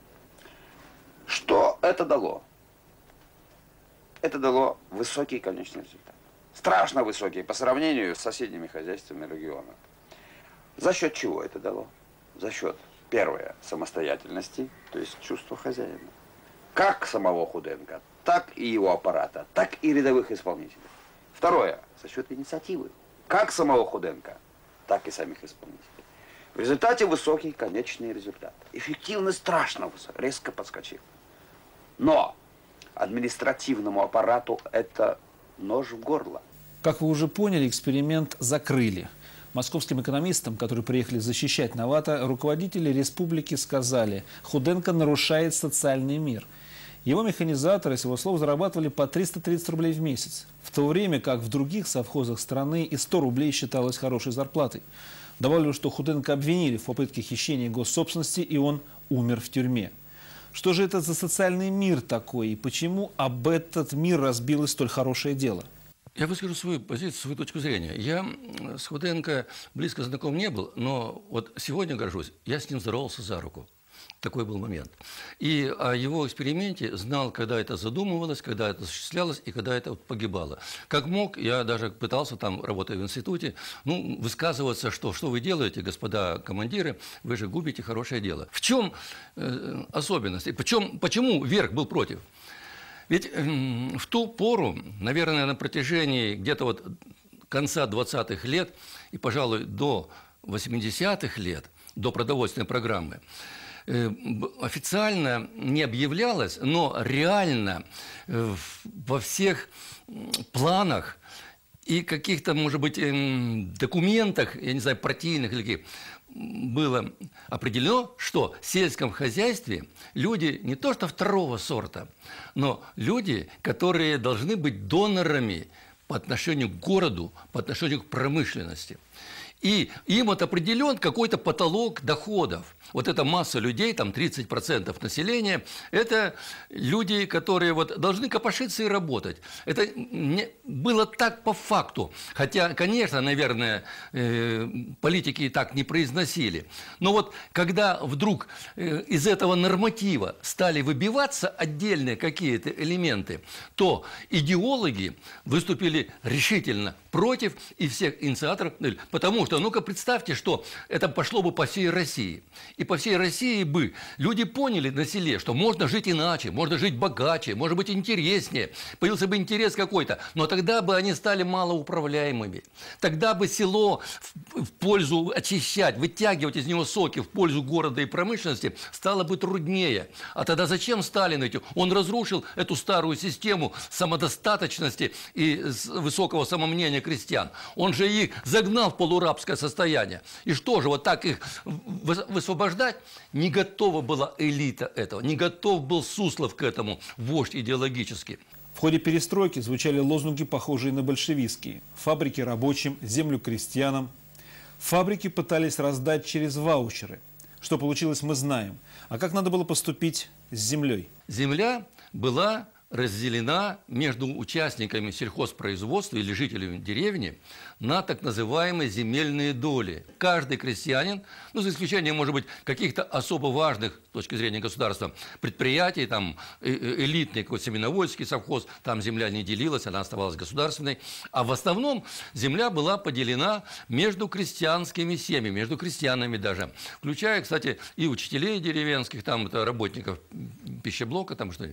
Что это дало? Это дало высокий конечный результат. Страшно высокий по сравнению с соседними хозяйствами региона. За счет чего это дало? За счет, первое, самостоятельности, то есть чувства хозяина. Как самого Худенко, так и его аппарата, так и рядовых исполнителей. Второе, за счет инициативы. Как самого Худенко, так и самих исполнителей. В результате высокий конечный результат. Эффективность страшно резко подскочила. Но административному аппарату это нож в горло. Как вы уже поняли, эксперимент закрыли. Московским экономистам, которые приехали защищать новатора, руководители республики сказали: Худенко нарушает социальный мир. Его механизаторы, с его слов, зарабатывали по 330 рублей в месяц, в то время как в других совхозах страны и 100 рублей считалось хорошей зарплатой. Добавлю, что Худенко обвинили в попытке хищения госсобственности, и он умер в тюрьме. Что же это за социальный мир такой, и почему об этот мир разбилось столь хорошее дело? Я выскажу свою позицию, свою точку зрения. Я с Худенко близко знаком не был, но вот сегодня горжусь, я с ним здоровался за руку. Такой был момент. И о его эксперименте знал, когда это задумывалось, когда это осуществлялось и когда это погибало. Как мог, я даже пытался, там, работая в институте, высказываться, что вы делаете, господа командиры, вы же губите хорошее дело. В чем особенность? И почему верх был против? Ведь в ту пору, наверное, на протяжении где-то вот конца 20-х лет и, пожалуй, до 80-х лет, до продовольственной программы, официально не объявлялось, но реально во всех планах и каких-то, может быть, документах, я не знаю, партийных или каких, было определено, что в сельском хозяйстве люди не то что второго сорта, но люди, которые должны быть донорами по отношению к городу, по отношению к промышленности. И им определен какой-то потолок доходов. Вот эта масса людей, там 30% населения, это люди, которые вот должны копошиться и работать. Это не было так по факту. Хотя, конечно, наверное, политики и так не произносили. Но вот когда вдруг из этого норматива стали выбиваться отдельные какие-то элементы, то идеологи выступили решительно против и всех инициаторов, потому что, ну-ка представьте, что это пошло бы по всей России. И по всей России бы люди поняли на селе, что можно жить иначе, можно жить богаче, может быть интереснее. Появился бы интерес какой-то. Но тогда бы они стали малоуправляемыми. Тогда бы село в пользу очищать, вытягивать из него соки в пользу города и промышленности стало бы труднее. А тогда зачем Сталин этим? Он разрушил эту старую систему самодостаточности и высокого самомнения крестьян. Он же их загнал в полурабское состояние. И что же, вот так их высвобождать? Не готова была элита этого, не готов был Суслов к этому, вождь идеологически. В ходе перестройки звучали лозунги, похожие на большевистские. Фабрики рабочим, землю крестьянам. Фабрики пытались раздать через ваучеры. Что получилось, мы знаем. А как надо было поступить с землей? Земля была разделена между участниками сельхозпроизводства или жителями деревни на так называемые земельные доли. Каждый крестьянин, ну, за исключением, может быть, каких-то особо важных с точки зрения государства предприятий, там, элитный какой-то семеноводческий совхоз, там земля не делилась, она оставалась государственной. А в основном земля была поделена между крестьянскими семьями, между крестьянами даже, включая, кстати, и учителей деревенских, там, это работников пищеблока, там что-нибудь.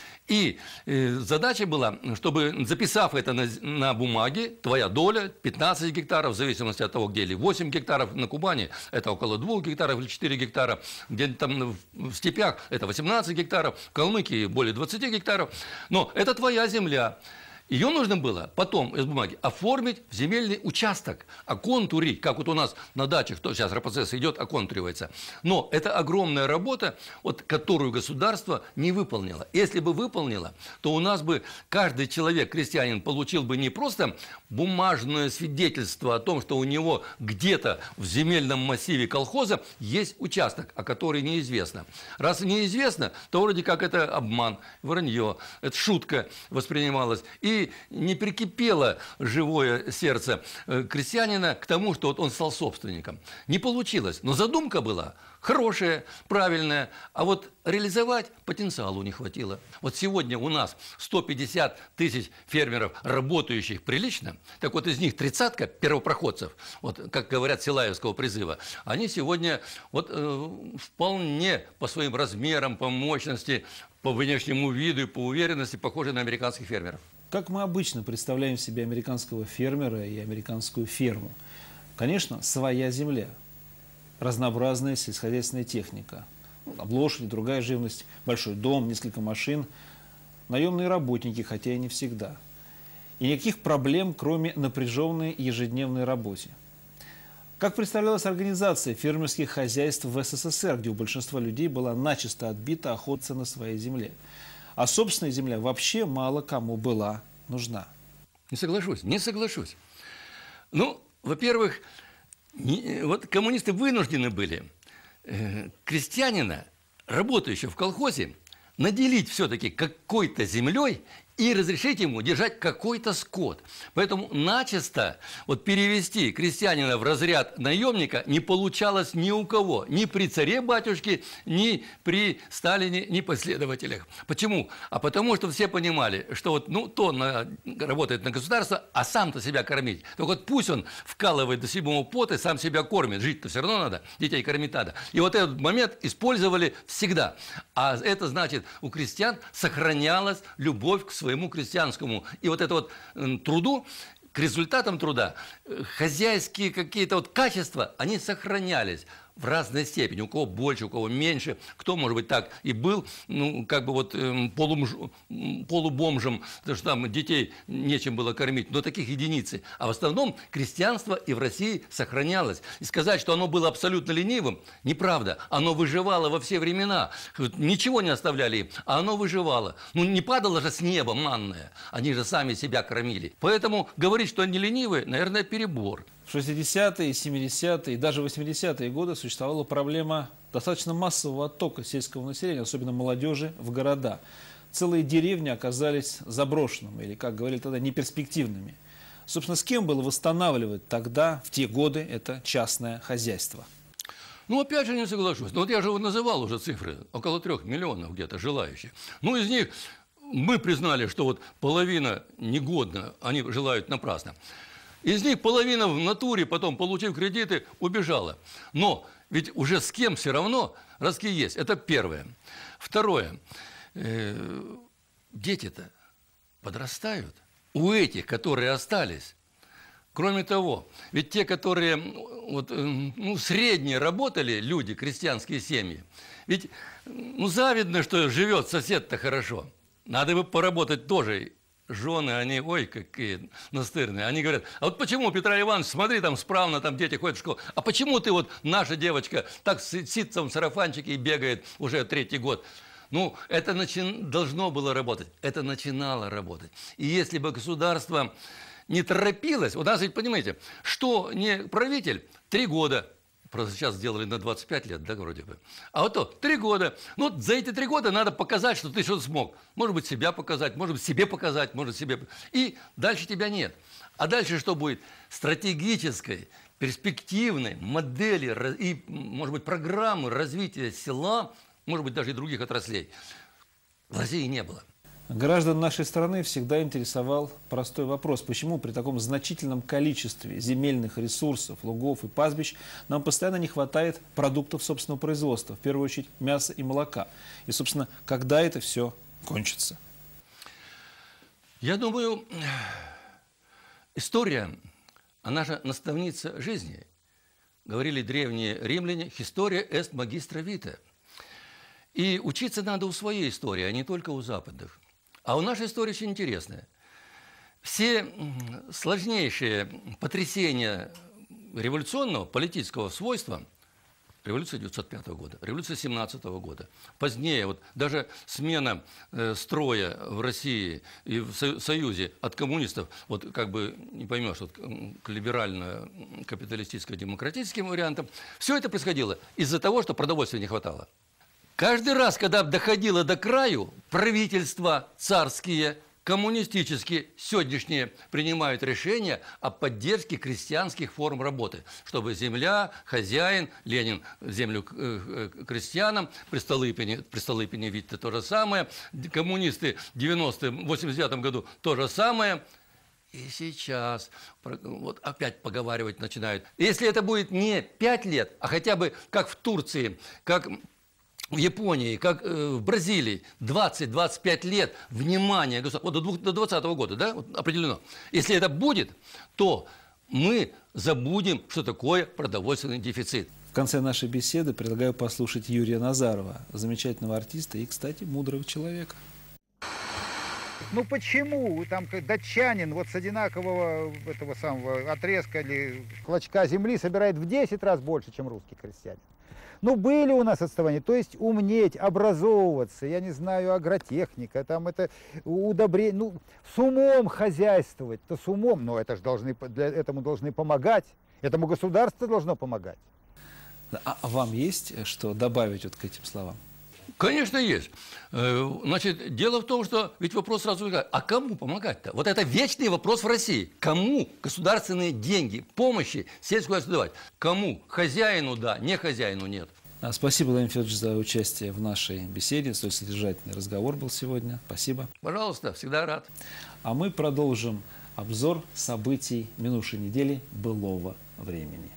И задача была, чтобы, записав это на бумаге, твоя доля 15 гектаров, в зависимости от того, где, или 8 гектаров на Кубани, это около 2 гектаров или 4 гектара, где-то там в степях это 18 гектаров, в Калмыкии более 20 гектаров, но это твоя земля. Ее нужно было потом из бумаги оформить в земельный участок, оконтурить, как вот у нас на дачах, то сейчас РПЦС идет, оконтуривается. Но это огромная работа, вот, которую государство не выполнило. Если бы выполнило, то у нас бы каждый человек, крестьянин, получил бы не просто бумажное свидетельство о том, что у него где-то в земельном массиве колхоза есть участок, о котором неизвестно. Раз неизвестно, то вроде как это обман, вранье, это шутка воспринималась. И не прикипело живое сердце крестьянина к тому, что вот он стал собственником. Не получилось, но задумка была хорошая, правильная, а вот реализовать потенциалу не хватило. Вот сегодня у нас 150 тысяч фермеров, работающих прилично, так вот из них 30-ка первопроходцев, вот как говорят Силаевского призыва, они сегодня вот, вполне по своим размерам, по мощности, по внешнему виду и по уверенности похожи на американских фермеров. Как мы обычно представляем себе американского фермера и американскую ферму? Конечно, своя земля, разнообразная сельскохозяйственная техника, лошади, другая живность, большой дом, несколько машин, наемные работники, хотя и не всегда. И никаких проблем, кроме напряженной ежедневной работы. Как представлялась организация фермерских хозяйств в СССР, где у большинства людей была начисто отбита охота на своей земле? А собственная земля вообще мало кому была нужна. Не соглашусь, не соглашусь. Ну, во-первых, вот коммунисты вынуждены были крестьянина, работающего в колхозе, наделить все-таки какой-то землей и разрешить ему держать какой-то скот. Поэтому начисто вот перевести крестьянина в разряд наемника не получалось ни у кого. Ни при царе-батюшке, ни при Сталине, ни последователях. Почему? А потому что все понимали, что вот, ну, то работает на государство, а сам-то себя кормить. Только вот пусть он вкалывает до седьмого пота и сам себя кормит. Жить-то все равно надо, детей кормить надо. И вот этот момент использовали всегда. А это значит, у крестьян сохранялась любовь к своему крестьянскому. И вот это вот труду, к результатам труда, хозяйские какие-то вот качества, они сохранялись в разной степени. У кого больше, у кого меньше. Кто, может быть, так и был, ну, как бы вот полубомжем, потому что там детей нечем было кормить. Но таких единицы. А в основном крестьянство и в России сохранялось. И сказать, что оно было абсолютно ленивым, неправда. Оно выживало во все времена. Ничего не оставляли им, а оно выживало. Ну, не падало же с неба манное. Они же сами себя кормили. Поэтому говорить, что они ленивые, наверное, перебор. В 60-е, 70-е и даже 80-е годы существовала проблема достаточно массового оттока сельского населения, особенно молодежи, в города. Целые деревни оказались заброшенными или, как говорили тогда, неперспективными. Собственно, с кем было восстанавливать тогда, в те годы, это частное хозяйство? Ну, опять же, не соглашусь. Ну, вот я же называл уже цифры, около 3 миллионов где-то желающих. Ну, из них мы признали, что вот половина негодна, они желают напрасно. Из них половина в натуре, потом, получив кредиты, убежала. Но ведь уже с кем все равно ростки есть. Это первое. Второе. Дети-то подрастают. У этих, которые остались. Кроме того, ведь те, которые вот, средние работали, люди, крестьянские семьи, ведь завидно, что живет сосед-то хорошо. Надо бы поработать тоже. Жены, они, ой, какие настырные. Они говорят, а вот почему, Петра Иванович, смотри, там справно, там дети ходят в школу. А почему ты вот, наша девочка, так сидится в сарафанчике и бегает уже 3-й год? Ну, это должно было работать. Это начинало работать. И если бы государство не торопилось, у нас ведь, понимаете, что не правитель, 3 года. Просто сейчас сделали на 25 лет, да, вроде бы. А вот то, 3 года. Ну, за эти 3 года надо показать, что ты что-то смог. Может быть, себя показать, может быть, себе показать, может, себе... И дальше тебя нет. А дальше что будет? Стратегической, перспективной модели и, может быть, программы развития села, может быть, даже и других отраслей в России не было. Граждан нашей страны всегда интересовал простой вопрос. Почему при таком значительном количестве земельных ресурсов, лугов и пастбищ нам постоянно не хватает продуктов собственного производства, в первую очередь мяса и молока? И, собственно, когда это все кончится? Я думаю, история, она же наставница жизни. Говорили древние римляне, «Historia est magistra vitae». И учиться надо у своей истории, а не только у западных. А у нашей истории очень интересная. Все сложнейшие потрясения революционного политического свойства, революция 1905 года, революция 1917 года, позднее, вот даже смена строя в России и в Союзе от коммунистов, вот как бы не поймешь, вот, к либерально-капиталистическо-демократическим вариантам, все это происходило из-за того, что продовольствия не хватало. Каждый раз, когда доходило до краю, правительства царские, коммунистические, сегодняшние принимают решения о поддержке крестьянских форм работы, чтобы земля, хозяин, Ленин землю крестьянам, при Столыпине ведь то же самое, коммунисты в 89 году то же самое. И сейчас вот опять поговаривать начинают. Если это будет не 5 лет, а хотя бы как в Турции, как в Японии, как в Бразилии, 20-25 лет внимания, вот до 2020 года, да, вот определено. Если это будет, то мы забудем, что такое продовольственный дефицит. В конце нашей беседы предлагаю послушать Юрия Назарова, замечательного артиста и, кстати, мудрого человека. Ну почему там датчанин вот с одинакового этого самого отрезка или клочка земли собирает в 10 раз больше, чем русский крестьянин? Ну, были у нас отставания, то есть умнеть, образовываться, я не знаю, агротехника, там это удобрение, ну, с умом хозяйствовать, то с умом, но это же этому должны помогать, этому государство должно помогать. А вам есть что добавить вот к этим словам? Конечно, есть. Значит, дело в том, что ведь вопрос сразу возникает, а кому помогать-то? Вот это вечный вопрос в России. Кому государственные деньги, помощи сельскому давать? Кому? Хозяину да, не хозяину нет. Спасибо, Владимир Федорович, за участие в нашей беседе. Столь содержательный разговор был сегодня. Спасибо. Пожалуйста, всегда рад. А мы продолжим обзор событий минувшей недели былого времени.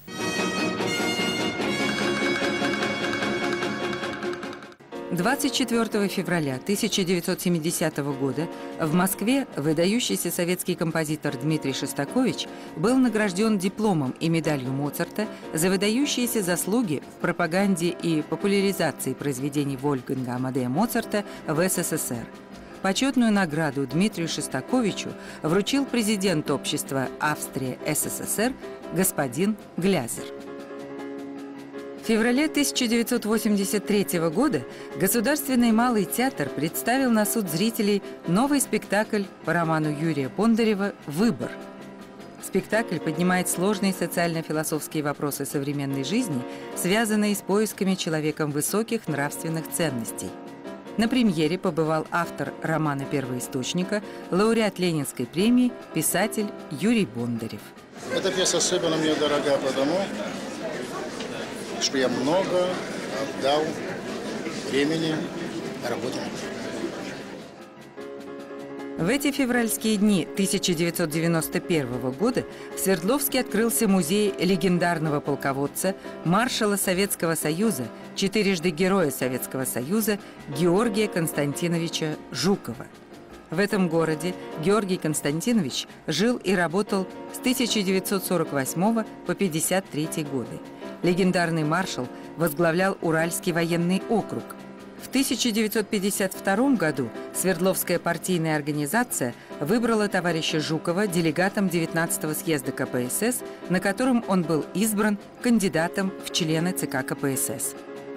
24 февраля 1970 года в Москве выдающийся советский композитор Дмитрий Шостакович был награжден дипломом и медалью Моцарта за выдающиеся заслуги в пропаганде и популяризации произведений Вольфганга Амадея Моцарта в СССР. Почетную награду Дмитрию Шостаковичу вручил президент общества Австрия-СССР господин Глязер. В феврале 1983 года Государственный малый театр представил на суд зрителей новый спектакль по роману Юрия Бондарева «Выбор». Спектакль поднимает сложные социально-философские вопросы современной жизни, связанные с поисками человеком высоких нравственных ценностей. На премьере побывал автор романа «Первоисточника», лауреат Ленинской премии, писатель Юрий Бондарев. Эта пьеса особенно мне дорога потому, что я много отдал времени работе. В эти февральские дни 1991 года в Свердловске открылся музей легендарного полководца, маршала Советского Союза, четырежды Героя Советского Союза Георгия Константиновича Жукова. В этом городе Георгий Константинович жил и работал с 1948 по 1953 годы. Легендарный маршал возглавлял Уральский военный округ. В 1952 году Свердловская партийная организация выбрала товарища Жукова делегатом 19-го съезда КПСС, на котором он был избран кандидатом в члены ЦК КПСС.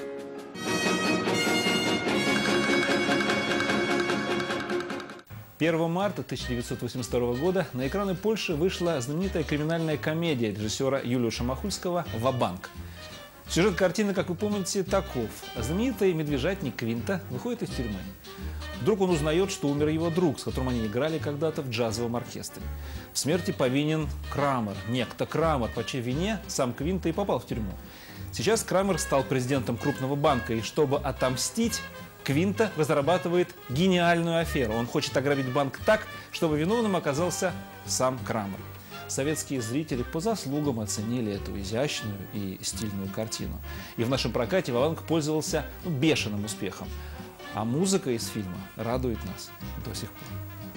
«1 марта 1982 года на экраны Польши вышла знаменитая криминальная комедия режиссера Юлиуша Махульского «Ва-банк». Сюжет картины, как вы помните, таков. Знаменитый медвежатник Квинта выходит из тюрьмы. Вдруг он узнает, что умер его друг, с которым они играли когда-то в джазовом оркестре. В смерти повинен Крамер, некто Крамер, по чьей вине сам Квинта и попал в тюрьму. Сейчас Крамер стал президентом крупного банка, и чтобы отомстить, Квинта разрабатывает гениальную аферу. Он хочет ограбить банк так, чтобы виновным оказался сам Крамер. Советские зрители по заслугам оценили эту изящную и стильную картину. И в нашем прокате «Ва-банк» пользовался бешеным успехом. А музыка из фильма радует нас до сих пор.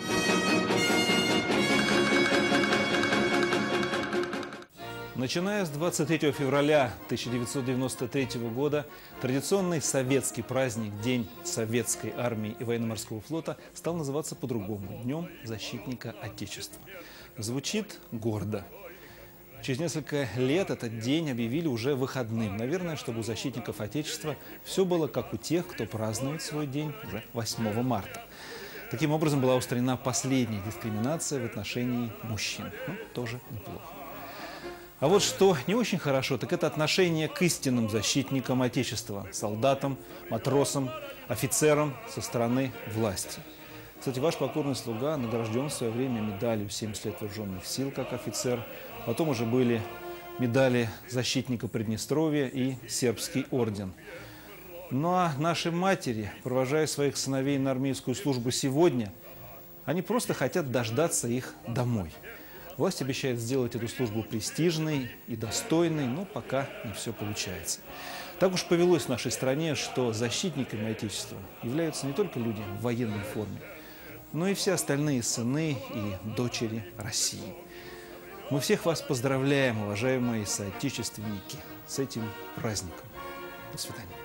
Начиная с 23 февраля 1993 года традиционный советский праздник День Советской армии и военно-морского флота стал называться по-другому – Днем защитника Отечества. Звучит гордо. Через несколько лет этот день объявили уже выходным. Наверное, чтобы у защитников Отечества все было как у тех, кто празднует свой день уже 8 марта. Таким образом была устранена последняя дискриминация в отношении мужчин. Тоже неплохо. А вот что не очень хорошо, так это отношение к истинным защитникам Отечества, солдатам, матросам, офицерам со стороны власти. Кстати, ваш покорный слуга награжден в свое время медалью «70 лет вооруженных сил» как офицер. Потом уже были медали защитника Приднестровья и сербский орден. Ну а наши матери, провожая своих сыновей на армейскую службу сегодня, они просто хотят дождаться их домой. Власть обещает сделать эту службу престижной и достойной, но пока не все получается. Так уж повелось в нашей стране, что защитниками Отечества являются не только люди в военной форме, но и все остальные сыны и дочери России. Мы всех вас поздравляем, уважаемые соотечественники, с этим праздником. До свидания.